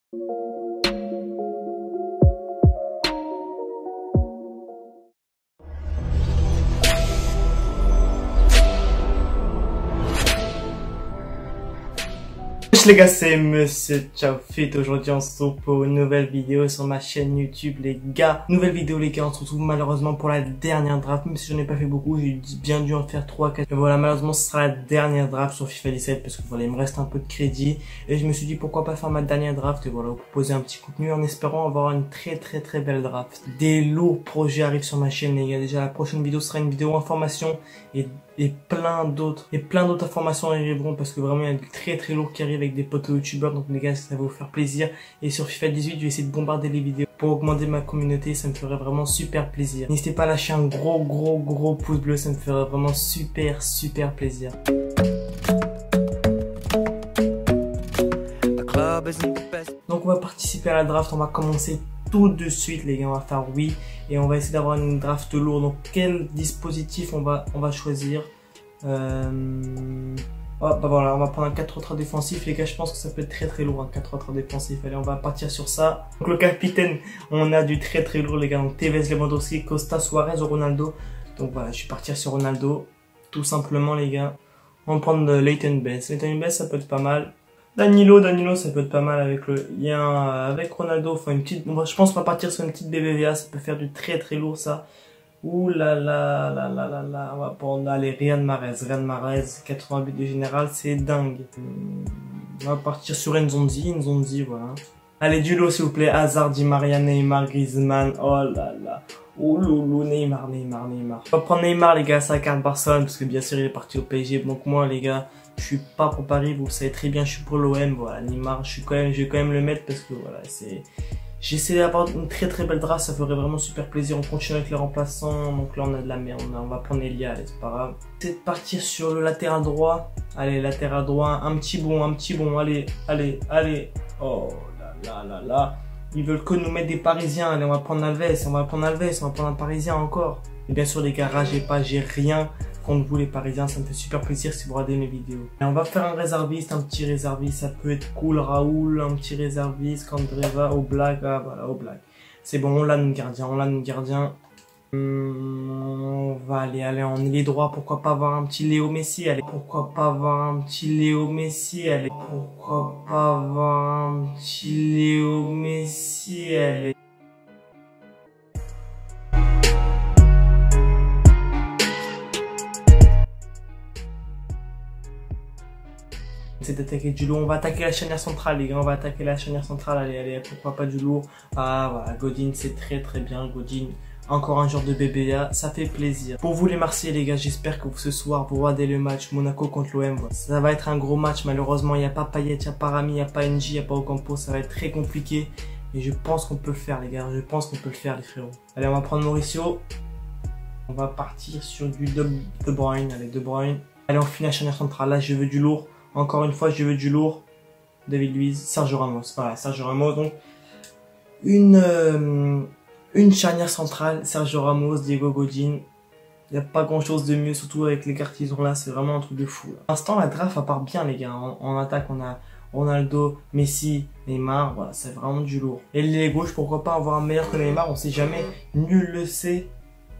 Les gars, c'est Monsieur Ciao-Fit. Aujourd'hui on se retrouve pour une nouvelle vidéo sur ma chaîne YouTube les gars. Nouvelle vidéo les gars, on se retrouve malheureusement pour la dernière draft. Même si j'en ai pas fait beaucoup, j'ai bien dû en faire 3-4. Mais voilà, malheureusement ce sera la dernière draft sur FIFA 17 parce que voilà, il me reste un peu de crédit. Et je me suis dit pourquoi pas faire ma dernière draft et voilà, vous proposer un petit contenu en espérant avoir une très belle draft. Des lourds projets arrivent sur ma chaîne les gars. Déjà la prochaine vidéo sera une vidéo information et plein d'autres informations arriveront parce que vraiment il y a du très lourd qui arrive avec des potes youtubeurs, donc les gars ça va vous faire plaisir. Et sur FIFA 18 je vais essayer de bombarder les vidéos pour augmenter ma communauté, ça me ferait vraiment super plaisir. N'hésitez pas à lâcher un gros pouce bleu, ça me ferait vraiment super plaisir. Donc on va participer à la draft, on va commencer tout de suite les gars, on va faire oui et on va essayer d'avoir une draft lourde. Donc quel dispositif on va choisir? Oh, bah voilà, on va prendre un 4-3-3 défensif les gars, je pense que ça peut être très lourd un 4-3-3 défensif. Allez, on va partir sur ça. Donc le capitaine, on a du très lourd les gars, donc Tevez, Lewandowski, Costa, Suarez ou Ronaldo. Donc voilà, je vais partir sur Ronaldo tout simplement les gars. On va prendre Leighton Baines. Leighton Baines ça peut être pas mal. Danilo ça peut être pas mal avec le lien avec Ronaldo. Enfin une petite, je pense qu'on va partir sur une petite BBVA, ça peut faire du très lourd ça. Ouh là, on va prendre allez Riyad Mahrez, 80 buts de général, c'est dingue. On va partir sur Nzonzi, voilà. Allez du lot s'il vous plaît, Hazard, Di Maria, Neymar, Griezmann, oh là là. Oh loulou, Neymar. On va prendre Neymar les gars, sa carte Barcelone parce que bien sûr il est parti au PSG. Donc moi les gars, je suis pas pour Paris, vous le savez très bien, je suis pour l'OM. Voilà, Neymar, je vais quand même le mettre parce que voilà, j'essaie d'avoir une très belle draft, ça ferait vraiment super plaisir. On continue avec les remplaçants, donc là on a de la merde, on va prendre Elia, allez c'est pas grave. C'est de partir sur le latéral droit. Allez, latéral droit, un petit bon, allez. Oh là. Ils veulent que nous mettre des Parisiens. Allez, on va prendre Alves, on va prendre un Parisien encore. Et bien sûr les gars, ragez pas, j'ai rien contre vous les Parisiens, ça me fait super plaisir si vous regardez mes vidéos. Et on va faire un réserviste, un petit réserviste, ça peut être cool. Raoul, un petit réserviste, Candreva, Oblak, ah voilà, Oblak. C'est bon, on l'a notre gardien, on va aller en ailier droit, pourquoi pas avoir un petit Léo Messi, allez. Pourquoi pas avoir un petit Léo Messi, allez. C'est d'attaquer du lourd, on va attaquer la charnière centrale les gars, allez, pourquoi pas du lourd. Ah voilà, Godin c'est très bien, Godin. Encore un genre de BBA, ça fait plaisir. Pour vous les Marseillais les gars, j'espère que ce soir vous regardez le match Monaco contre l'OM. Voilà. Ça va être un gros match, malheureusement il n'y a pas Payet, il n'y a pas Rami, il n'y a pas NJ, il n'y a pas Ocampo, ça va être très compliqué. Mais je pense qu'on peut le faire les gars, les frérots. Allez, on va prendre Mauricio. On va partir sur du De Bruyne, allez De Bruyne. Allez, on finit la charnière centrale, là je veux du lourd. Encore une fois je veux du lourd. David Luiz, Sergio Ramos, voilà, Sergio Ramos, donc une charnière centrale, Sergio Ramos, Diego Godin. Il n'y a pas grand chose de mieux, surtout avec les cartes qu'ils ont là, c'est vraiment un truc de fou. Pour l'instant, la draft elle part bien les gars. En attaque, on a Ronaldo, Messi, Neymar, voilà, c'est vraiment du lourd. Et les gauches, pourquoi pas avoir un meilleur que Neymar, on sait jamais, nul le sait.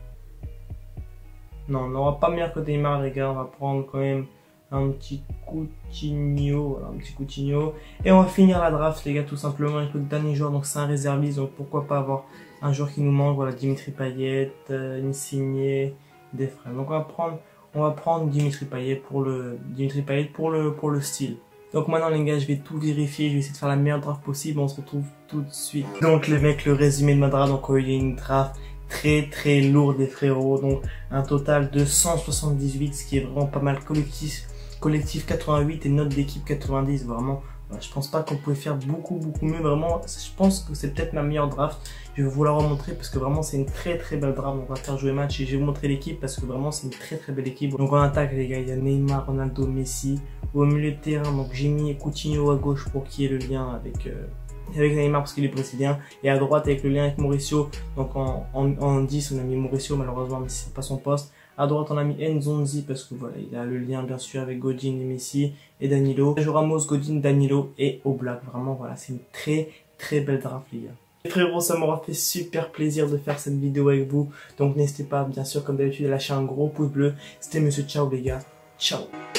Non, on n'aura pas meilleur que Neymar les gars, on va prendre quand même un petit Coutinho, voilà, et on va finir la draft les gars tout simplement avec le dernier joueur, donc c'est un réserviste, donc pourquoi pas avoir un joueur qui nous manque, voilà, Dimitri Payet, Insigne, des frères. Donc on va prendre Dimitri Payet pour le style. Donc maintenant les gars, je vais tout vérifier, je vais essayer de faire la meilleure draft possible, on se retrouve tout de suite. Donc les mecs, le résumé de ma draft, donc il y a une draft très lourde des frérots, donc un total de 178, ce qui est vraiment pas mal. Collectif 88 et note d'équipe 90, vraiment. Je pense pas qu'on pouvait faire beaucoup mieux, vraiment. Je pense que c'est peut-être ma meilleure draft. Je vais vous la remontrer parce que vraiment c'est une très belle draft. Donc on va faire jouer match et je vais vous montrer l'équipe parce que vraiment c'est une très belle équipe. Donc en attaque les gars, il y a Neymar, Ronaldo, Messi. Au milieu de terrain, donc j'ai mis Coutinho à gauche pour qu'il y ait le lien avec Neymar parce qu'il est brésilien, et à droite avec le lien avec Mauricio. Donc en 10 on a mis Mauricio malheureusement, mais c'est pas son poste. À droite, on a mis Nzonzi parce que voilà, il a le lien bien sûr avec Godin et Messi et Danilo. Sergio Ramos, Godin, Danilo et Oblak. Vraiment, voilà, c'est une très belle draft, les gars. Et frérot, ça m'aura fait super plaisir de faire cette vidéo avec vous. Donc n'hésitez pas, bien sûr, comme d'habitude, à lâcher un gros pouce bleu. C'était Monsieur Ciao, les gars. Ciao.